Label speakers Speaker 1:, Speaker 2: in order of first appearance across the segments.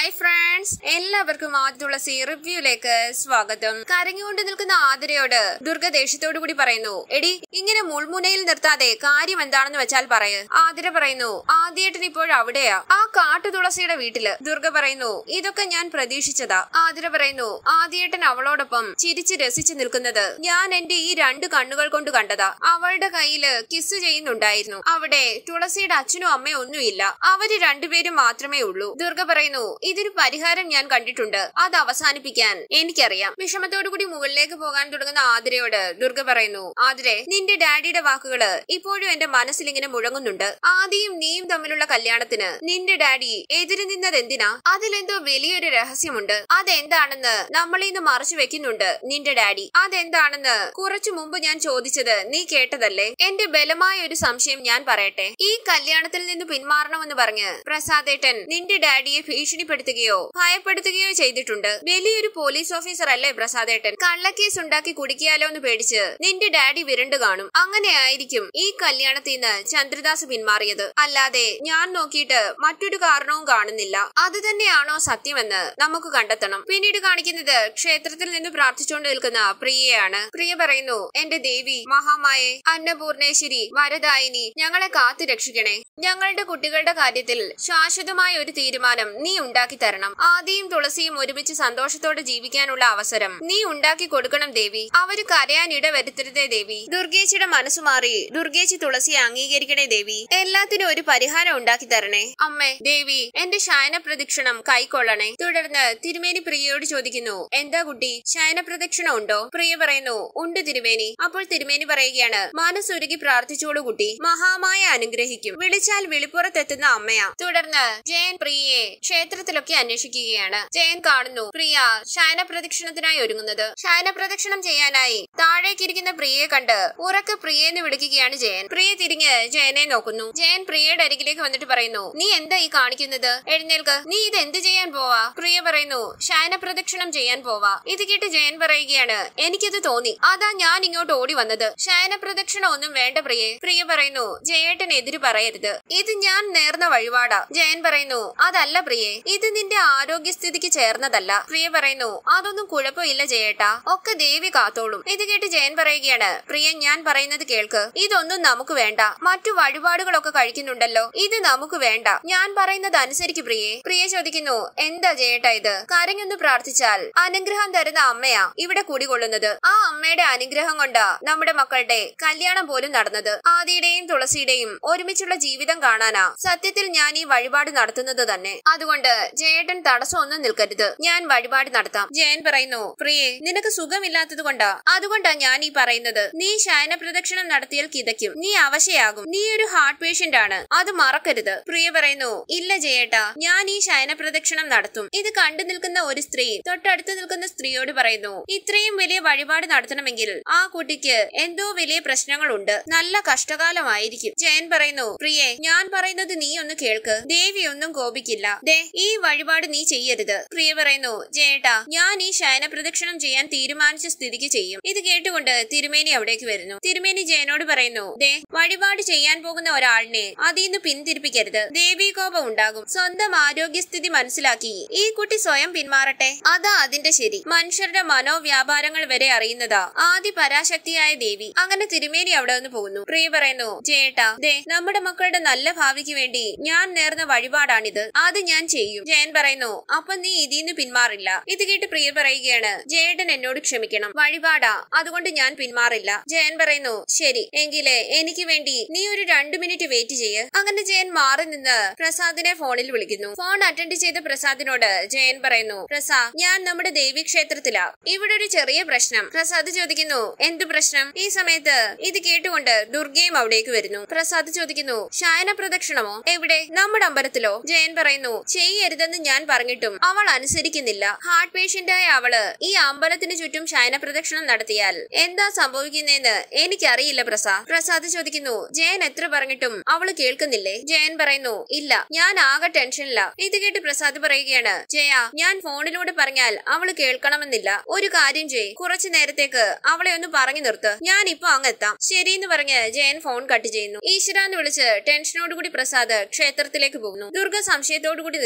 Speaker 1: Hi friends, എല്ലാവർക്കും ആദ്യ തുളസി റിവ്യൂയിലേക്ക് സ്വാഗതം. കരഞ്ഞുകൊണ്ട് നിൽക്കുന്ന ആതിരയോട് ദുർഗ ദേഷ്യത്തോടു കൂടി പറയുന്നു, എടി ഇങ്ങനെ മുൾമുനയിൽ നിർത്താതെ കാര്യം എന്താണെന്ന് വെച്ചാൽ പറയ്. ആതിര പറയുന്നു, ആദ്യേട്ടൻ ഇപ്പോഴവിടെയാ, ആ കാട്ടു തുളസിയുടെ വീട്ടില്. ദുർഗ പറയുന്നു, ഇതൊക്കെ ഞാൻ പ്രതീക്ഷിച്ചതാ. ആതിര പറയുന്നു, ആദ്യേട്ടൻ അവളോടൊപ്പം ചിരിച്ച് രസിച്ചു നിൽക്കുന്നത് ഞാൻ എന്റെ ഈ രണ്ട് കണ്ണുകൾ കൊണ്ട് കണ്ടതാ. അവളുടെ കയ്യില് കിസ് ചെയ്യുന്നുണ്ടായിരുന്നു. അവിടെ തുളസിയുടെ അച്ഛനും അമ്മയും ഒന്നുമില്ല, അവര് രണ്ടുപേരും മാത്രമേ ഉള്ളൂ. ദുർഗ പറയുന്നു, ഇതിന് പരിഹാരം ഞാൻ കണ്ടിട്ടുണ്ട്, അത് അവസാനിപ്പിക്കാൻ എനിക്കറിയാം. വിഷമത്തോടുകൂടി മുകളിലേക്ക് പോകാൻ തുടങ്ങുന്ന ആതിരയോട് ദുർഗ പറയുന്നു, ആതിരെ, നിന്റെ ഡാഡിയുടെ വാക്കുകള് ഇപ്പോഴും എന്റെ മനസ്സിൽ ഇങ്ങനെ മുഴങ്ങുന്നുണ്ട്. ആദിയും നീയും തമ്മിലുള്ള കല്യാണത്തിന് നിന്റെ ഡാഡി എതിര് നിന്നത് എന്തിനാ? അതിലെന്തോ വലിയൊരു രഹസ്യമുണ്ട്. അതെന്താണെന്ന് നമ്മളിന്ന് മറച്ചു വെക്കുന്നുണ്ട് നിന്റെ ഡാഡി. അതെന്താണെന്ന് കുറച്ചു മുമ്പ് ഞാൻ ചോദിച്ചത് നീ കേട്ടതല്ലേ? എന്റെ ബലമായ ഒരു സംശയം ഞാൻ പറയട്ടെ. ഈ കല്യാണത്തിൽ നിന്ന് പിന്മാറണമെന്ന് പറഞ്ഞ് പ്രസാദേട്ടൻ നിന്റെ ഡാഡിയെ ഭീഷണിപ്പെടുത്തുകയോ ഭയപ്പെടുത്തുകയോ ചെയ്തിട്ടുണ്ട്. വലിയൊരു പോലീസ് ഓഫീസർ അല്ലേ പ്രസാദേട്ടൻ? കള്ളക്കേസ് ഉണ്ടാക്കി കുടിക്കാലോ എന്ന് പേടിച്ച് നിന്റെ ഡാഡി വിരണ്ടു കാണും. അങ്ങനെയായിരിക്കും ഈ കല്യാണത്തിൽ നിന്ന് ചന്ദ്രദാസ് പിന്മാറിയത്. അല്ലാതെ ഞാൻ നോക്കിയിട്ട് മറ്റൊരു കാരണവും കാണുന്നില്ല. അത് തന്നെയാണോ സത്യമെന്ന് നമുക്ക് കണ്ടെത്തണം. പിന്നീട് കാണിക്കുന്നത് ക്ഷേത്രത്തിൽ നിന്ന് പ്രാർത്ഥിച്ചുകൊണ്ട് നിൽക്കുന്ന പ്രിയയാണ്. പ്രിയ പറയുന്നു, എന്റെ ദേവി, മഹാമായെ, അന്നപൂർണേശ്വരി, വരദായിനി, ഞങ്ങളെ കാത്തു രക്ഷിക്കണേ. ഞങ്ങളുടെ കുട്ടികളുടെ കാര്യത്തിൽ ശാശ്വതമായ ഒരു തീരുമാനം നീ ഉണ്ടാക്കി തരണം. ആദിയും തുളസിയും ഒരുമിച്ച് സന്തോഷത്തോടെ ജീവിക്കാനുള്ള അവസരം നീ ഉണ്ടാക്കി കൊടുക്കണം ദേവി. അവര് കരയാൻ ഇടവരുത്തരുതേ ദേവി. ദുർഗേച്ചിയുടെ മനസ്സു മാറി ദുർഗേച്ചി തുളസിയെ അംഗീകരിക്കണേ ദേവി. എല്ലാത്തിനും ഒരു പരിഹാരം ഉണ്ടാക്കി തരണേ അമ്മേ. ദേവി, എന്റെ ശയന പ്രദക്ഷിണം കൈക്കൊള്ളണേ. തുടർന്ന് തിരുമേനി പ്രിയയോട് ചോദിക്കുന്നു, എന്താ കുട്ടി, ശയന പ്രദക്ഷിണം ഉണ്ടോ? പ്രിയ പറയുന്നു, ഉണ്ട് തിരുമേനി. അപ്പോൾ തിരുമേനി പറയുകയാണ്, മനസ്സുരുകി പ്രാർത്ഥിച്ചോളൂ കുട്ടി, മഹാമായ അനുഗ്രഹിക്കും. വിളിച്ചാൽ വിളിപ്പുറത്തെത്തുന്ന അമ്മയാ. തുടർന്ന് ജയൻ പ്രിയയെ ക്ഷേത്രത്തിലൊക്കെ അന്വേഷിക്കുകയാണ്. ജയൻ കാണുന്നു പ്രിയ ശയന പ്രദക്ഷിണത്തിനായി ഒരുങ്ങുന്നത്. ശയന പ്രദക്ഷിണം ചെയ്യാനായി താഴേക്കിരിക്കുന്ന പ്രിയയെ കണ്ട് ഉറക്കെ പ്രിയെന്ന് വിളിക്കുകയാണ് ജയൻ. പ്രിയ തിരിഞ്ഞ് ജയനെ നോക്കുന്നു. ജയൻ പ്രിയയുടെ അരികിലേക്ക് വന്നിട്ട് പറയുന്നു, നീ എന്താ ഈ കാണിക്കുന്നത്? എഴുന്നേൽക്ക്, നീ ഇത് എന്ത് ചെയ്യാൻ പോവാ? പ്രിയ പറയുന്നു, ശയന പ്രദക്ഷിണം ചെയ്യാൻ പോവാ. ഇത് കേട്ട് ജയൻ പറയുകയാണ്, എനിക്കത് തോന്നി, അതാ ഞാൻ ഇങ്ങോട്ട് ഓടി വന്നത്. ശയന പ്രദക്ഷിണം ഒന്നും വേണ്ട പ്രിയെ. പ്രിയ പറയുന്നു, ജയേട്ടൻ എതിര് പറയരുത്, ഇത് ഞാൻ നേർന്ന വഴിപാടാ. ജയൻ പറയുന്നു, അതല്ല പ്രിയെ, ഇത് നിന്റെ ആരോഗ്യസ്ഥിതിക്ക് ചേർന്നതല്ല. പ്രിയ പറയുന്നു, അതൊന്നും കുഴപ്പമില്ല ജയേട്ടാ, ഒക്കെ ദേവി കാത്തോളും. ഇത് കേട്ട് ജയൻ പറയുകയാണ്, പ്രിയ, ഞാൻ പറയുന്നത് കേൾക്ക്, ഇതൊന്നും നമുക്ക് വേണ്ട. മറ്റു വഴിപാടുകളൊക്കെ കഴിക്കുന്നുണ്ടല്ലോ, ഇത് നമുക്ക് വേണ്ട. ഞാൻ പറയുന്നത് അനുസരിക്ക് പ്രിയെ. പ്രിയ ചോദിക്കുന്നു, എന്താ ജയേട്ടാ ഇത്? കരഞ്ഞൊന്ന് പ്രാർത്ഥിച്ചാൽ അനുഗ്രഹം തരുന്ന അമ്മയാ ഇവിടെ കുടികൊള്ളുന്നത്. ആ അമ്മയുടെ അനുഗ്രഹം കൊണ്ടാ നമ്മുടെ മക്കളുടെ കല്യാണം പോലും നടന്നത്. ആദിയുടെയും തുളസിയുടെയും ഒരുമിച്ചുള്ള ജീവിതം കാണാനാ സത്യത്തിൽ ഞാൻ ഈ വഴിപാട് നടത്തുന്നത് തന്നെ. അതുകൊണ്ട് ജയേട്ടൻ തടസ്സമൊന്നും നിൽക്കരുത്, ഞാൻ വഴിപാട് നടത്താം. ജയൻ പറയുന്നു, പ്രിയെ, നിനക്ക് സുഖമില്ലാത്തത് കൊണ്ടാ, അതുകൊണ്ടാ ഞാൻ ഈ പറയുന്നത്. നീ ശയന പ്രദക്ഷിണം നടത്തിയാൽ കിതയ്ക്കും, നീ അവശയാകും, നീ ഒരു ഹാർട്ട് പേഷ്യന്റ് ആണ്, അത് മറക്കരുത്. പ്രിയ പറയുന്നു, ഇല്ല ജയേട്ടാ, ഞാൻ ഈ ശയന പ്രദക്ഷിണം നടത്തും. ഇത് കണ്ടു നിൽക്കുന്ന ഒരു സ്ത്രീ തൊട്ടടുത്ത് നിൽക്കുന്ന സ്ത്രീയോട് പറയുന്നു, ഇത്രയും വലിയ വഴിപാട് നടത്തണമെങ്കിൽ ആ കുട്ടിക്ക് എന്തോ വലിയ പ്രശ്നങ്ങളുണ്ട്, നല്ല കഷ്ടകാലമായിരിക്കും. ജയൻ പറയുന്നു, പ്രിയെ, ഞാൻ പറയുന്നത് നീ ഒന്ന് കേൾക്ക്, ദേവി ഒന്നും കോപിക്കില്ല. ദേ, ഈ വഴിപാട് നീ ചെയ്യരുത്. പ്രിയ പറയുന്നു, ജയേട്ടാ, ഞാൻ ഈ ശയന പ്രദക്ഷിണം ചെയ്യാൻ തീരുമാനിച്ച സ്ഥിതിക്ക് ചെയ്യും. ഇത് കേട്ടുകൊണ്ട് തിരുമേനി അവിടേക്ക് വരുന്നു. തിരുമേനി ജയനോട് പറയുന്നു, ദേ, വഴിപാട് ചെയ്യാൻ പോകുന്ന ഒരാളിനെ അതിന്ന് പിന്തിരിപ്പിക്കരുത്, ദേവീ കോപം ഉണ്ടാകും. സ്വന്തം ആരോഗ്യസ്ഥിതി മനസ്സിലാക്കി ഈ കുട്ടി സ്വയം പിന്മാറട്ടെ, അതാ അതിന്റെ ശരി. മനുഷ്യരുടെ മനോവ്യാപാരങ്ങൾ വരെ അറിയുന്നതാ ആദി പരാശക്തിയായ ദേവി. അങ്ങനെ തിരുമേനി അവിടെ നിന്ന് പോകുന്നു. പ്രിയ പറയുന്നു, ജയേട്ടാ, ദേ, നമ്മുടെ മക്കളുടെ നല്ല ഭാവിക്ക് വേണ്ടി ഞാൻ നേർന്ന വഴിപാടാണിത്, അത് ഞാൻ ചെയ്യും. ജയൻ പറയുന്നു, അപ്പൊ നീ ഇതിന്ന് പിന്മാറില്ല. ഇത് കേട്ട് പ്രിയ പറയുകയാണ്, ജയേട്ടൻ എന്നോട് ക്ഷമിക്കണം, വഴിപാടാ, അതുകൊണ്ട് ഞാൻ പിന്മാറില്ല. ജയൻ പറയുന്നു, ശരി, എങ്കിലേ എനിക്ക് വേണ്ടി നീ ഒരു 2 മിനിറ്റ് വെയിറ്റ് ചെയ്യ്. അങ്ങനെ ജയൻ മാറി നിന്ന് പ്രസാദിനെ ഫോണിൽ വിളിക്കുന്നു. ഫോൺ അറ്റൻഡ് ചെയ്ത പ്രസാദിനോട് ജയൻ പറയുന്നു, പ്രസാദ്, ഞാൻ നമ്മുടെ ദേവി ക്ഷേത്രത്തിലാ, ഇവിടെ ഒരു ചെറിയ പ്രശ്നം. പ്രസാദ് ചോദിക്കുന്നു, എന്ത് പ്രശ്നം? ഈ സമയത്ത് ഇത് കേട്ടുകൊണ്ട് ദുർഗയും അവിടേക്ക് വരുന്നു. പ്രസാദ് ചോദിക്കുന്നു, ശയന പ്രദക്ഷിണമോ? എവിടെ? നമ്മുടെ അമ്പലത്തിലോ? ജയൻ പറയുന്നു, ചെയ്യരുതെന്ന് ഞാൻ പറഞ്ഞിട്ടും അവൾ അനുസരിക്കുന്നില്ല. ഹാർട്ട് പേഷ്യന്റ് ആയ അവള് ഈ അമ്പലത്തിന് ചുറ്റും ശയന പ്രദക്ഷിണം നടത്തിയാൽ എന്താ സംഭവിക്കുന്നതെന്ന് എനിക്കറിയില്ല പ്രസാദ്. പ്രസാദ് ചോദിക്കുന്നു, ജയൻ എത്ര പറഞ്ഞിട്ടും അവള് കേൾക്കുന്നില്ലേ? ജയൻ പറയുന്നു, ഇല്ല, ഞാൻ ആകെ ടെൻഷനില്ല. ഇത് കേട്ട് പ്രസാദ് പറയുകയാണ്, ജയ, ഞാൻ ഫോണിലൂടെ പറഞ്ഞാൽ അവള് കേൾക്കണമെന്നില്ല. ഒരു കാര്യം ചെയ്, കുറച്ചു നേരത്തേക്ക് അവളെ ഒന്ന് പറഞ്ഞു നിർത്ത്, ഞാൻ ഇപ്പൊ അങ്ങെത്താം. ശരിയെന്ന് പറഞ്ഞ് ജയൻ ഫോൺ കട്ട് ചെയ്യുന്നു. ഈശ്വരാന്ന് വിളിച്ച് ടെൻഷനോടുകൂടി പ്രസാദ് ക്ഷേത്രത്തിലേക്ക് പോകുന്നു. ദുർഗ സംശയത്തോടുകൂടി നിൽക്കുന്നു.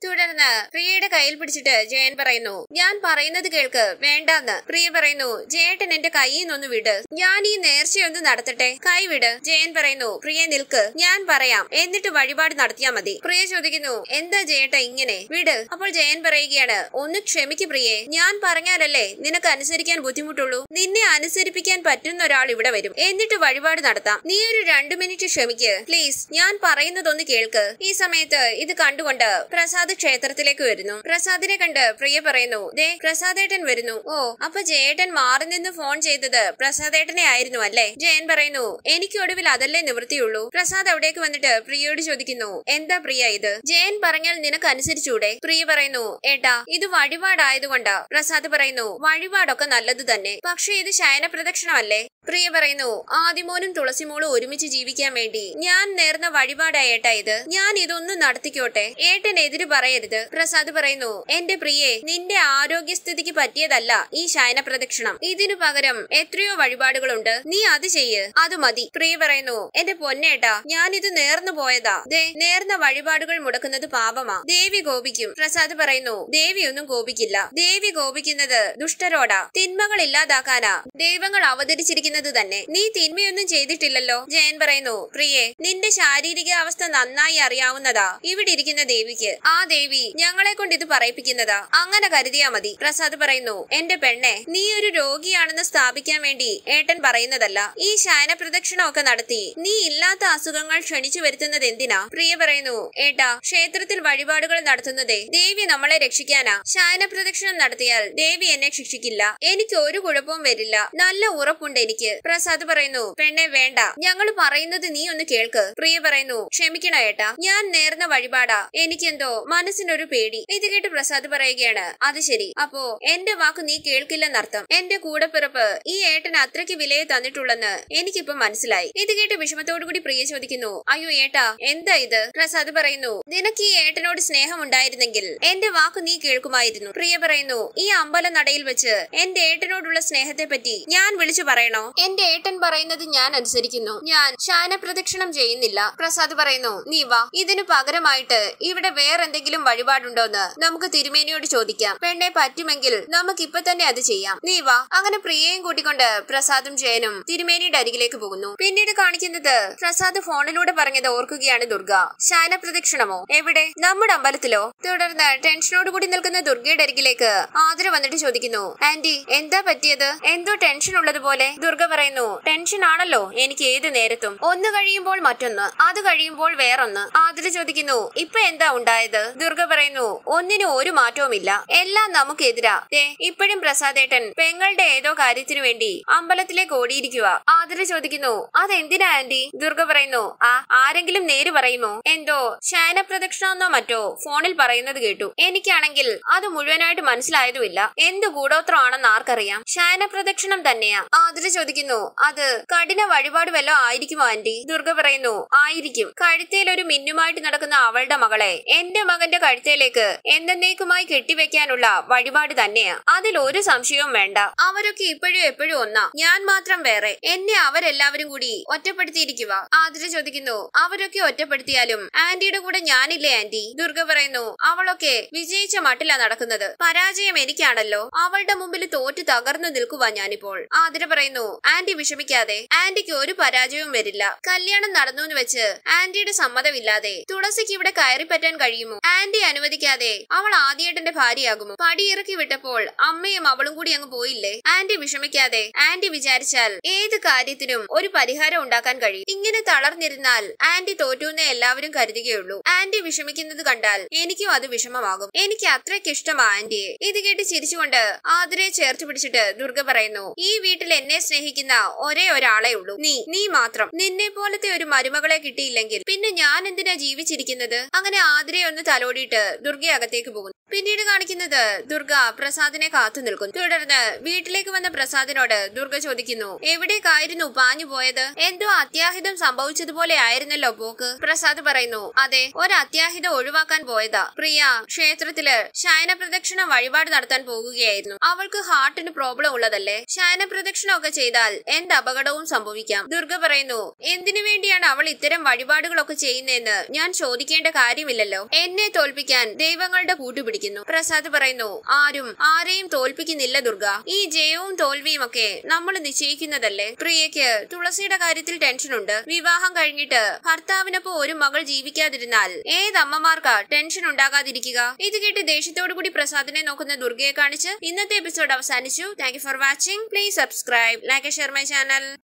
Speaker 1: തുടർന്ന് പ്രിയയുടെ കയ്യിൽ പിടിച്ചിട്ട് ജയൻ പറയുന്നു, ഞാൻ പറയുന്നത് കേൾക്ക്, വേണ്ടാന്ന്. പ്രിയ പറയുന്നു, ജയേട്ടൻ എന്റെ കയ്യിൽ നിന്നൊന്ന് വിട്, ഞാൻ ഈ നേർച്ചയൊന്ന് നടത്തട്ടെ, കൈ വിട്. ജയൻ പറയുന്നു, പ്രിയ നിൽക്ക്, ഞാൻ പറയാം, എന്നിട്ട് വഴിപാട് നടത്തിയാ മതി. പ്രിയ ചോദിക്കുന്നു, എന്താ ജയേട്ട ഇങ്ങനെ, വിട്. അപ്പോൾ ജയൻ പറയുകയാണ്, ഒന്ന് ക്ഷമിക്ക് പ്രിയേ, ഞാൻ പറഞ്ഞാലല്ലേ നിനക്ക് അനുസരിക്കാൻ ബുദ്ധിമുട്ടുള്ളൂ. നിന്നെ അനുസരിപ്പിക്കാൻ പറ്റുന്ന ഒരാൾ ഇവിടെ വരും, എന്നിട്ട് വഴിപാട് നടത്താം. നീ ഒരു 2 മിനിറ്റ് ക്ഷമിക്ക് പ്ലീസ്, ഞാൻ പറയുന്നതൊന്ന് കേൾക്ക്. ഈ സമയത്ത് ഇത് കണ്ടുകൊണ്ട് പ്രസാദ് ക്ഷേത്രത്തിലേക്ക് വരുന്നു. പ്രസാദിനെ കണ്ട് പ്രിയ പറയുന്നു, ദേ പ്രസാദേട്ടൻ വരുന്നു. ഓ, അപ്പൊ ജയേട്ടൻ മാറി നിന്ന് ഫോൺ ചെയ്തത് പ്രസാദേട്ടനെ ആയിരുന്നു അല്ലേ? ജയൻ പറയുന്നു, എനിക്ക് ഒടുവിൽ അതല്ലേ നിവൃത്തിയുള്ളൂ. പ്രസാദ് അവിടേക്ക് വന്നിട്ട് പ്രിയയോട് ചോദിക്കുന്നു, എന്താ പ്രിയ ഇത്? ജയൻ പറഞ്ഞാൽ നിനക്ക് അനുസരിച്ചൂടെ? പ്രിയ പറയുന്നു, ഏട്ടാ ഇത് വഴിപാടായതുകൊണ്ടാ. പ്രസാദ് പറയുന്നു, വഴിപാടൊക്കെ നല്ലത് തന്നെ, പക്ഷെ ഇത് ശയന പ്രദക്ഷിണമല്ലേ? പ്രിയ പറയുന്നു, ആദിമോനും തുളസിമോളും ഒരുമിച്ച് ജീവിക്കാൻ വേണ്ടി ഞാൻ നേർന്ന വഴിപാടായ ഏട്ടാ ഇത്. ഞാൻ ഇതൊന്നും നടത്തിക്കോട്ടെ, ഏട്ടൻ എതിര് പറയരുത്. പ്രസാദ് പറയുന്നു, എന്റെ പ്രിയെ, നിന്റെ ആരോഗ്യസ്ഥിതിക്ക് പറ്റിയതല്ല ഈ ശയന പ്രദക്ഷിണം. ഇതിനു പകരം എത്രയോ വഴിപാടുകളുണ്ട്, നീ അത് ചെയ്യ്, അത് മതി. പ്രിയ പറയുന്നു, എന്റെ പൊന്നേട്ടാ, ഞാൻ ഇത് നേർന്നു പോയതാ. ദേ, നേർന്ന വഴിപാടുകൾ മുടക്കുന്നത് പാപമാ, ദേവി കോപിക്കും. പ്രസാദ് പറയുന്നു, ദേവിയൊന്നും കോപിക്കില്ല, ദേവി കോപിക്കുന്നത് ദുഷ്ടരോടാ, തിന്മകൾ ഇല്ലാതാക്കാനാ ദൈവങ്ങൾ അവതരിച്ചിരിക്കുന്നത് തന്നെ. നീ തിന്മയൊന്നും ചെയ്തിട്ടില്ലല്ലോ. ജയൻ പറയുന്നു, പ്രിയെ, നിന്റെ ശാരീരിക അവസ്ഥ നന്നായി അറിയാവുന്നതാ ഇവിടെ ഇരിക്കുന്ന ദേവിക്ക്. ആ ദേവി ഞങ്ങളെ കൊണ്ട് ഇത് പറയിപ്പിക്കുന്നതാ, അങ്ങനെ കരുതിയാ മതി. പ്രസാദ് പറയുന്നു, എന്റെ പെണ്ണെ, നീ ഒരു രോഗിയാണെന്ന് സ്ഥാപിക്കാൻ വേണ്ടി ഏട്ടൻ പറയുന്നതല്ല. ഈ ശയന പ്രദക്ഷിണമൊക്കെ നടത്തി നീ ഇല്ലാത്ത അസുഖങ്ങൾ ക്ഷണിച്ചു വരുത്തുന്നത് എന്തിനാ? പ്രിയ പറയുന്നു, ഏട്ടാ, ക്ഷേത്രത്തിൽ വഴിപാടുകൾ നടത്തുന്നതേ ദേവി നമ്മളെ രക്ഷിക്കാനാ. ശയന പ്രദക്ഷിണം നടത്തിയാൽ ദേവി എന്നെ ശിക്ഷിക്കില്ല, എനിക്ക് ഒരു കുഴപ്പവും വരില്ല, നല്ല ഉറപ്പുണ്ട് എനിക്ക്. പ്രസാദ് പറയുന്നു, പെണ്ണെ വേണ്ട, ഞങ്ങൾ പറയുന്നത് നീ ഒന്ന് കേൾക്ക്. പ്രിയ പറയുന്നു, ക്ഷമിക്കണം ഏട്ടാ, ഞാൻ നേർന്ന വഴിപാടാ, എനിക്കെന്തോ മനസ്സിനൊരു പേടി. ഇത് കേട്ട് പ്രസാദ് പറയുകയാണ്, അത് ശരി, അപ്പോ എന്റെ വാക്ക് നീ കേൾക്കില്ലെന്നർത്ഥം. എന്റെ കൂടെപ്പിറപ്പ് ഈ ഏട്ടന് അത്രയ്ക്ക് വിലയെ തന്നിട്ടുള്ളെന്ന് എനിക്കിപ്പോ മനസ്സിലായി. ഇത് കേട്ട് വിഷമത്തോടുകൂടി പ്രിയ ചോദിക്കുന്നു, അയ്യോ ഏട്ടാ, എന്താ ഇത്? പ്രസാദ് പറയുന്നു, നിനക്ക് ഈ ഏട്ടനോട് സ്നേഹം ഉണ്ടായിരുന്നെങ്കിൽ എന്റെ വാക്ക് നീ കേൾക്കുമായിരുന്നു. പ്രിയ പറയുന്നു, ഈ അമ്പല നടയിൽ വെച്ച് എന്റെ ഏട്ടനോടുള്ള സ്നേഹത്തെ പറ്റി ഞാൻ വിളിച്ചു പറയണോ? എന്റെ ഏട്ടൻ പറയുന്നത് ഞാൻ അനുസരിക്കുന്നു, ഞാൻ ശയന പ്രദക്ഷിണം ചെയ്യുന്നില്ല. പ്രസാദ് പറയുന്നു, നീ വാ, ഇതിനു പകരമായിട്ട് ഇവിടെ വേറെന്തെങ്കിലും വഴിപാടുണ്ടോന്ന് നമുക്ക് തിരുമേനിയോട് ചോദിക്കാം. പെണ്ണെ പറ്റുമെങ്കിൽ നമുക്കിപ്പൊ തന്നെ അത് ചെയ്യാം, നീ വാ. അങ്ങനെ പ്രിയയും കൂട്ടിക്കൊണ്ട് പ്രസാദും ജയനും തിരുമേനിയുടെ അരികിലേക്ക് പോകുന്നു. പിന്നീട് കാണിക്കുന്നത് പ്രസാദ് ഫോണിലൂടെ പറഞ്ഞത് ഓർക്കുകയാണ് ദുർഗ. ശയന പ്രദക്ഷിണമോ? എവിടെ? നമ്മുടെ അമ്പലത്തിലോ? തുടർന്ന് ടെൻഷനോട് കൂടി നിൽക്കുന്ന ദുർഗയുടെ അരികിലേക്ക് ആതിര വന്നിട്ട് ചോദിക്കുന്നു, ആന്റി എന്താ പറ്റിയത്? എന്തോ ടെൻഷൻ ഉള്ളതുപോലെ. ദുർഗ പറയുന്നു, ടെൻഷൻ ആണല്ലോ എനിക്ക് ഏത് നേരത്തും, ഒന്ന് കഴിയുമ്പോൾ മറ്റൊന്ന്, അത് കഴിയുമ്പോൾ വേറൊന്ന്. ആതിര ചോദിക്കുന്നു, ഇപ്പൊ എന്താ ഉണ്ടായത്? ദുർഗ പറയുന്നു, ഒന്നിനും ഒരു മാറ്റവുമില്ല, എല്ലാം നമുക്കെതിരാ. ഇപ്പോഴും പ്രസാദേട്ടൻ പെങ്ങളുടെ ഏതോ കാര്യത്തിനു വേണ്ടി അമ്പലത്തിലേക്ക് ഓടിയിരിക്കുക. ആതിര ചോദിക്കുന്നു, അതെന്തിനാ ആന്റി? ദുർഗ പറയുന്നു, ആരെങ്കിലും നേര് പറയുമോ? എന്തോ ശയന പ്രദക്ഷിണമെന്നോ മറ്റോ ഫോണിൽ പറയുന്നത് കേട്ടു, എനിക്കാണെങ്കിൽ അത് മുഴുവനായിട്ട് മനസ്സിലായതുമില്ല. എന്ത് ഗൂഢോത്രമാണെന്ന് ആർക്കറിയാം, ശയന പ്രദക്ഷിണം തന്നെയാ. ആതിര ചോദിക്കുന്നു, അത് കഠിന വഴിപാട് വല്ലോ ആയിരിക്കുമോ ആന്റി? ദുർഗ പറയുന്നു, ആയിരിക്കും. കഴുത്തേൽ ഒരു മിന്നുമായിട്ട് നടക്കുന്ന അവളുടെ മകളെ എന്റെ മകന്റെ കഴുത്തേലേക്ക് എന്നേക്കുമായി കെട്ടിവെക്കാനുള്ള വഴിപാട് തന്നെയാ, അതിൽ ഒരു സംശയവും വേണ്ട. അവരൊക്കെ ഇപ്പോഴും എപ്പോഴും ഒന്നാ, ഞാൻ മാത്രം വേറെ. എന്നെ അവരെല്ലാവരും കൂടി ഒറ്റപ്പെടുത്തിയിരിക്കുക. ആതിര ചോദിക്കുന്നു, അവരൊക്കെ ഒറ്റപ്പെടുത്തിയാലും ആന്റിയുടെ കൂടെ ഞാനില്ലേ ആന്റി? ദുർഗ പറയുന്നു, അവളൊക്കെ വിജയിച്ച മട്ടിലാ നടക്കുന്നത്, പരാജയം എനിക്കാണല്ലോ, അവളുടെ മുമ്പിൽ തോറ്റു തകർന്നു നിൽക്കുവാ ഞാനിപ്പോൾ. ആതിര പറയുന്നു, ആന്റി വിഷമിക്കാതെ, ആന്റിക്ക് ഒരു പരാജയവും വരില്ല. കല്യാണം നടന്നു എന്ന് വെച്ച് ആന്റിയുടെ സമ്മതമില്ലാതെ തുളസിക്ക് ഇവിടെ കയറി പറ്റാൻ കഴിയുമോ? ആന്റി അനുവദിക്കാതെ അവൾ ആദ്യേട്ടന്റെ ഭാര്യയാകുമോ? പടിയിറക്കി വിട്ടപ്പോൾ അമ്മയും അവളും കൂടി അങ്ങ് പോയില്ലേ? ആന്റി വിഷമിക്കാതെ, ആന്റി വിചാരിച്ചാൽ ഏത് കാര്യത്തിനും ഒരു പരിഹാരം ഉണ്ടാക്കാൻ കഴിയും. ഇങ്ങനെ തളർന്നിരുന്നാൽ ആന്റി തോറ്റൂന്നേ എല്ലാവരും കരുതുകയുള്ളൂ. ആന്റി വിഷമിക്കുന്നത് കണ്ടാൽ എനിക്കും അത് വിഷമമാകും. എനിക്ക് അത്രയ്ക്ക് ഇഷ്ടമാ ആന്റിയെ. ഇത് കേട്ട് ചിരിച്ചുകൊണ്ട് ആതിരയെ ചേർത്ത് പിടിച്ചിട്ട് ദുർഗ പറയുന്നു, ഈ വീട്ടിൽ എന്നെ സ്നേഹിക്കുന്ന ഒരേ ഒരാളെ ഉള്ളൂ, നീ മാത്രം. നിന്നെ പോലത്തെ ഒരു മരുമകളെ കിട്ടിയില്ലെങ്കിൽ പിന്നെ ഞാൻ എന്തിനാ ജീവിച്ചിരിക്കുന്നത്? അങ്ങനെ ആതിരയെ ഒന്ന് തലോടിയിട്ട് ദുർഗ അകത്തേക്ക് പോകുന്നു. പിന്നീട് കാണിക്കുന്നത് ദുർഗ പ്രസാദിനെ കാത്തു നിൽക്കുന്നു. തുടർന്ന് വീട്ടിലേക്ക് വന്ന പ്രസാദിനോട് ദുർഗ ചോദിക്കുന്നു, എവിടേക്കായിരുന്നു പാഞ്ഞു പോയത്? എന്തോ അത്യാഹിതം സംഭവിച്ചതുപോലെ ആയിരുന്നല്ലോ പോക്ക്. പ്രസാദ് പറയുന്നു, അതെ, ഒരു അത്യാഹിതം ഒഴിവാക്കാൻ പോയതാ. പ്രിയ ക്ഷേത്രത്തില് ശയന പ്രദക്ഷിണ വഴിപാട് നടത്താൻ പോകുകയായിരുന്നു. അവൾക്ക് ഹാർട്ടിന് പ്രോബ്ലം ഉള്ളതല്ലേ, ശയന പ്രദക്ഷിണം ഒക്കെ ചെയ്ത് ചെയ്താൽ എന്ത് അപകടവും സംഭവിക്കാം. ദുർഗ പറയുന്നു, എന്തിനു വേണ്ടിയാണ് അവൾ ഇത്തരം വഴിപാടുകളൊക്കെ ചെയ്യുന്നതെന്ന് ഞാൻ ചോദിക്കേണ്ട കാര്യമില്ലല്ലോ. എന്നെ തോൽപ്പിക്കാൻ ദൈവങ്ങളുടെ കൂട്ടുപിടിക്കുന്നു. പ്രസാദ് പറയുന്നു, ആരെയും തോൽപ്പിക്കുന്നില്ല ദുർഗ. ഈ ജയവും തോൽവിയും ഒക്കെ നമ്മൾ നിശ്ചയിക്കുന്നതല്ലേ. പ്രിയയ്ക്ക് തുളസിയുടെ കാര്യത്തിൽ ടെൻഷനുണ്ട്. വിവാഹം കഴിഞ്ഞിട്ട് ഭർത്താവിനൊപ്പം ഒരു മകൾ ജീവിക്കാതിരുന്നാൽ ഏതമ്മമാർക്കാ ടെൻഷൻ ഉണ്ടാകാതിരിക്കുക. ഇത് കേട്ട് ദേഷ്യത്തോടു കൂടി പ്രസാദിനെ നോക്കുന്ന ദുർഗയെ കാണിച്ച് ഇന്നത്തെ എപ്പിസോഡ് അവസാനിച്ചു. Thank you for watching. Please subscribe, like, share my channel.